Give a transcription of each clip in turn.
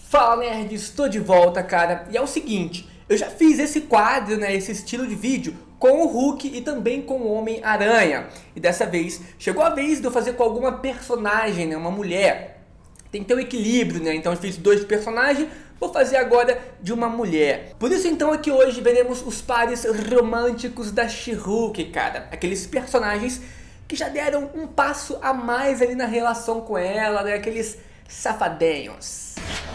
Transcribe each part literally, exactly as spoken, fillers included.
Fala nerds, estou de volta, cara. E é o seguinte, eu já fiz esse quadro, né, esse estilo de vídeo com o Hulk e também com o Homem-Aranha. E dessa vez, chegou a vez de eu fazer com alguma personagem, né, uma mulher. Tem que ter um equilíbrio, né, então eu fiz dois personagens, vou fazer agora de uma mulher. Por isso então aqui hoje veremos os pares românticos da She-Hulk, cara. Aqueles personagens que já deram um passo a mais ali na relação com ela, né, aqueles safadinhos.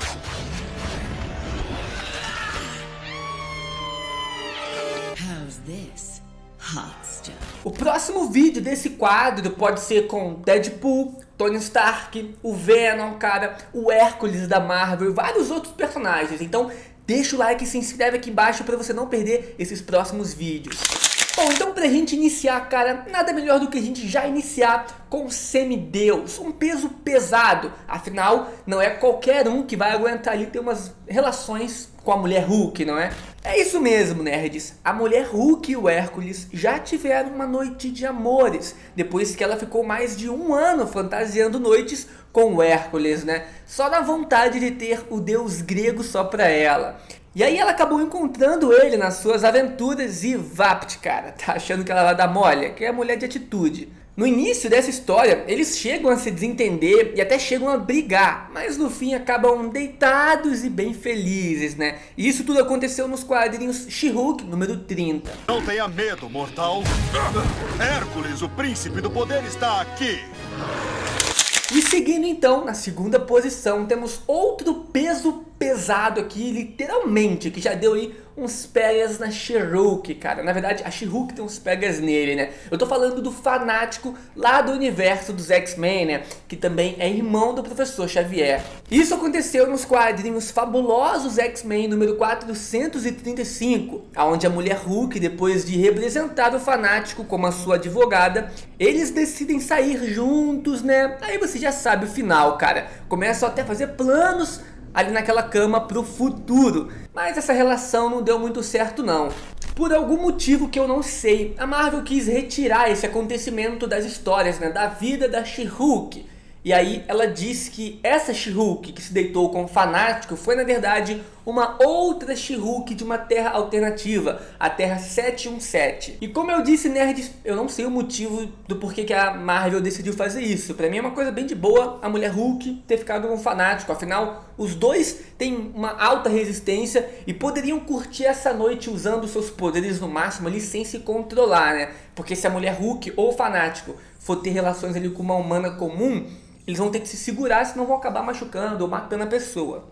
O próximo vídeo desse quadro pode ser com Deadpool, Tony Stark, o Venom, cara, o Hércules da Marvel e vários outros personagens. Então deixa o like e se inscreve aqui embaixo para você não perder esses próximos vídeos. Bom, então pra gente iniciar, cara, nada melhor do que a gente já iniciar com Semideus, um peso pesado. Afinal, não é qualquer um que vai aguentar ali ter umas relações com a mulher Hulk, não é? É isso mesmo, nerds. A mulher Hulk e o Hércules já tiveram uma noite de amores, depois que ela ficou mais de um ano fantasiando noites com o Hércules, né? Só na vontade de ter o deus grego só pra ela. E aí ela acabou encontrando ele nas suas aventuras e vapt, cara, tá achando que ela vai dar mole? Que é mulher de atitude. No início dessa história, eles chegam a se desentender e até chegam a brigar, mas no fim acabam deitados e bem felizes, né? E isso tudo aconteceu nos quadrinhos She-Hulk número trinta. Não tenha medo, mortal. Hércules, o príncipe do poder, está aqui. E seguindo então, na segunda posição, temos outro peso pesado aqui, literalmente, que já deu aí uns pegas na She-Hulk, cara. Na verdade, a She-Hulk tem uns pegas nele, né? Eu tô falando do Fanático lá do universo dos X-Men, né? Que também é irmão do Professor Xavier. Isso aconteceu nos quadrinhos Fabulosos X-Men número quatrocentos e trinta e cinco, onde a mulher Hulk, depois de representar o Fanático como a sua advogada, eles decidem sair juntos, né? Aí você já sabe o final, cara. Começam até a fazer planos ali naquela cama pro futuro. Mas essa relação não deu muito certo não. Por algum motivo que eu não sei, a Marvel quis retirar esse acontecimento das histórias, né, da vida da She-Hulk. E aí ela disse que essa She-Hulk que se deitou com o Fanático foi na verdade uma outra She-Hulk de uma terra alternativa, a Terra sete um sete. E como eu disse, nerds, eu não sei o motivo do porquê que a Marvel decidiu fazer isso. Pra mim é uma coisa bem de boa a mulher Hulk ter ficado com o Fanático, afinal os dois têm uma alta resistência e poderiam curtir essa noite usando seus poderes no máximo ali sem se controlar, né? Porque se a mulher Hulk ou o Fanático for ter relações ali com uma humana comum, eles vão ter que se segurar, senão vão acabar machucando ou matando a pessoa.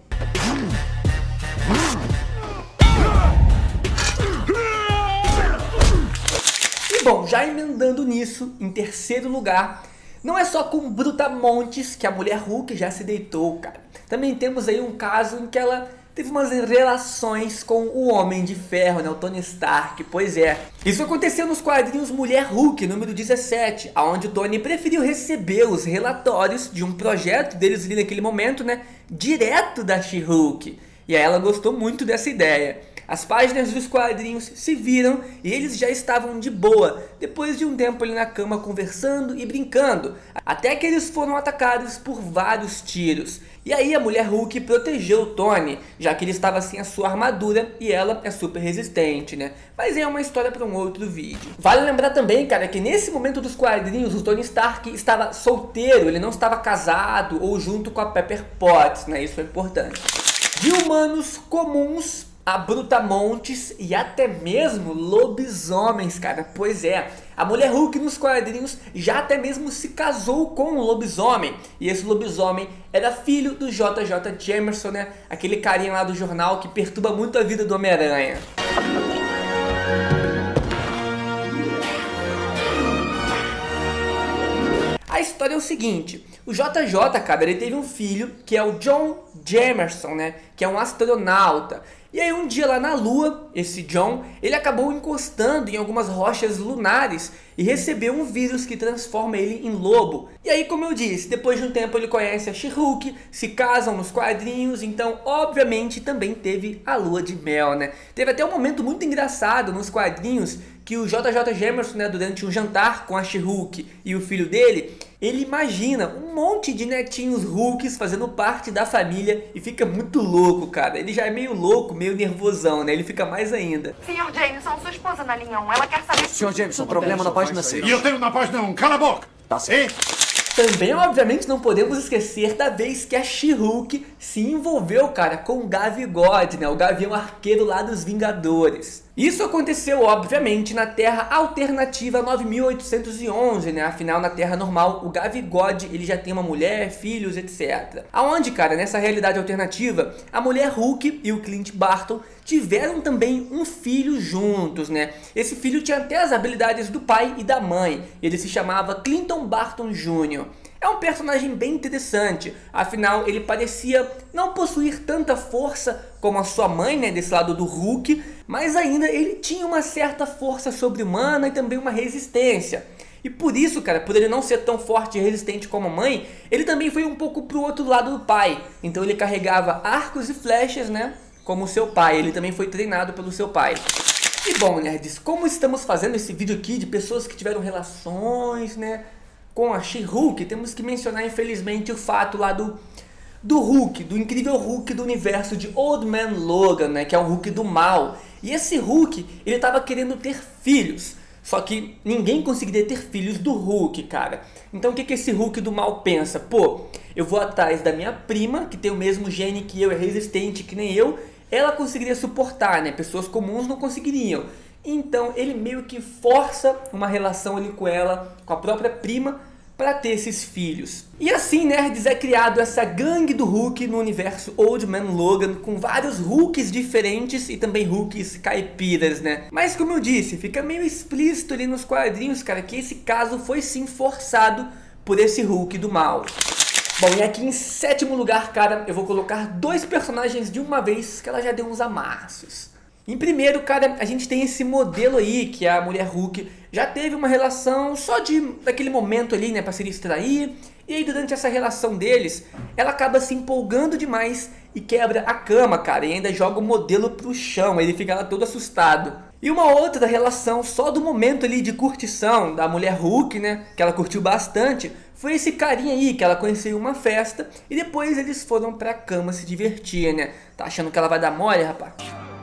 E bom, já emendando nisso, em terceiro lugar, não é só com Brutamontes que a mulher Hulk já se deitou, cara. Também temos aí um caso em que ela teve umas relações com o Homem de Ferro, né, o Tony Stark, pois é. Isso aconteceu nos quadrinhos Mulher Hulk, número dezessete, onde o Tony preferiu receber os relatórios de um projeto deles ali naquele momento, né, direto da She-Hulk. E aí ela gostou muito dessa ideia. As páginas dos quadrinhos se viram e eles já estavam de boa, depois de um tempo ali na cama conversando e brincando, até que eles foram atacados por vários tiros. E aí a mulher Hulk protegeu o Tony, já que ele estava sem a sua armadura e ela é super resistente, né? Mas é uma história para um outro vídeo. Vale lembrar também, cara, que nesse momento dos quadrinhos o Tony Stark estava solteiro, ele não estava casado ou junto com a Pepper Potts, né? Isso é importante. De humanos comuns a Brutamontes e até mesmo lobisomens, cara. Pois é, a mulher Hulk nos quadrinhos já até mesmo se casou com um lobisomem. E esse lobisomem era filho do J J Jameson, né? Aquele carinha lá do jornal que perturba muito a vida do Homem-Aranha. A história é o seguinte, o J J, cara, ele teve um filho que é o John Jameson, né? Que é um astronauta. E aí um dia lá na Lua, esse John, ele acabou encostando em algumas rochas lunares e recebeu um vírus que transforma ele em lobo. E aí, como eu disse, depois de um tempo ele conhece a She-Hulk, se casam nos quadrinhos, então obviamente também teve a lua de mel, né? Teve até um momento muito engraçado nos quadrinhos que que o J J Jameson, né, durante um jantar com a She-Hulk e o filho dele, ele imagina um monte de netinhos Hulks fazendo parte da família e fica muito louco, cara. Ele já é meio louco, meio nervosão, né? Ele fica mais ainda. senhor Jameson, sua esposa na linha um, ela quer saber... senhor Jameson, problema na página seis. E eu tenho na página um, cala a boca! Tá certo. Também, obviamente, não podemos esquecer da vez que a She-Hulk se envolveu, cara, com o Gavigode, né? O Gavião Arqueiro lá dos Vingadores. Isso aconteceu, obviamente, na Terra Alternativa nove mil oitocentos e onze, né? Afinal, na Terra normal, o Gavigode, ele já tem uma mulher, filhos, etcétera. Aonde, cara, nessa realidade alternativa, a mulher Hulk e o Clint Barton tiveram também um filho juntos, né? Esse filho tinha até as habilidades do pai e da mãe. Ele se chamava Clinton Barton Júnior É um personagem bem interessante, afinal ele parecia não possuir tanta força como a sua mãe, né, desse lado do Hulk, mas ainda ele tinha uma certa força sobre-humana e também uma resistência. E por isso, cara, por ele não ser tão forte e resistente como a mãe, ele também foi um pouco pro outro lado do pai. Então ele carregava arcos e flechas, né, como o seu pai. Ele também foi treinado pelo seu pai. E bom, nerds, como estamos fazendo esse vídeo aqui de pessoas que tiveram relações, né, com a She-Hulk, temos que mencionar infelizmente o fato lá do, do Hulk, do incrível Hulk do universo de Old Man Logan, né, que é o Hulk do mal. E esse Hulk, ele tava querendo ter filhos, só que ninguém conseguiria ter filhos do Hulk, cara. Então o que, que esse Hulk do mal pensa? Pô, eu vou atrás da minha prima, que tem o mesmo gene que eu, é resistente que nem eu, ela conseguiria suportar, né, pessoas comuns não conseguiriam. Então ele meio que força uma relação ali com ela, com a própria prima, para ter esses filhos. E assim, nerds, é criado essa gangue do Hulk no universo Old Man Logan, com vários Hulks diferentes e também Hulks caipiras, né? Mas como eu disse, fica meio explícito ali nos quadrinhos, cara, que esse caso foi sim forçado por esse Hulk do mal. Bom, e aqui em sétimo lugar, cara, eu vou colocar dois personagens de uma vez, que ela já deu uns amassos. Em primeiro, cara, a gente tem esse modelo aí, que a mulher Hulk já teve uma relação só de daquele momento ali, né, pra se distrair. E aí durante essa relação deles, ela acaba se empolgando demais e quebra a cama, cara, e ainda joga o modelo pro chão, ele fica lá todo assustado. E uma outra relação só do momento ali de curtição da mulher Hulk, né, que ela curtiu bastante, foi esse carinha aí que ela conheceu em uma festa e depois eles foram pra cama se divertir, né. Tá achando que ela vai dar mole, rapaz?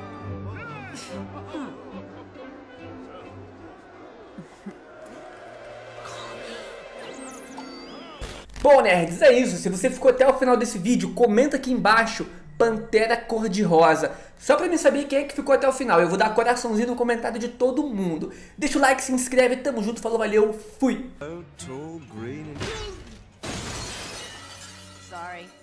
Bom, nerds, é isso. Se você ficou até o final desse vídeo, comenta aqui embaixo Pantera Cor-de-Rosa, só pra me saber quem é que ficou até o final. Eu vou dar coraçãozinho no comentário de todo mundo. Deixa o like, se inscreve, tamo junto, falou, valeu, fui! Sorry.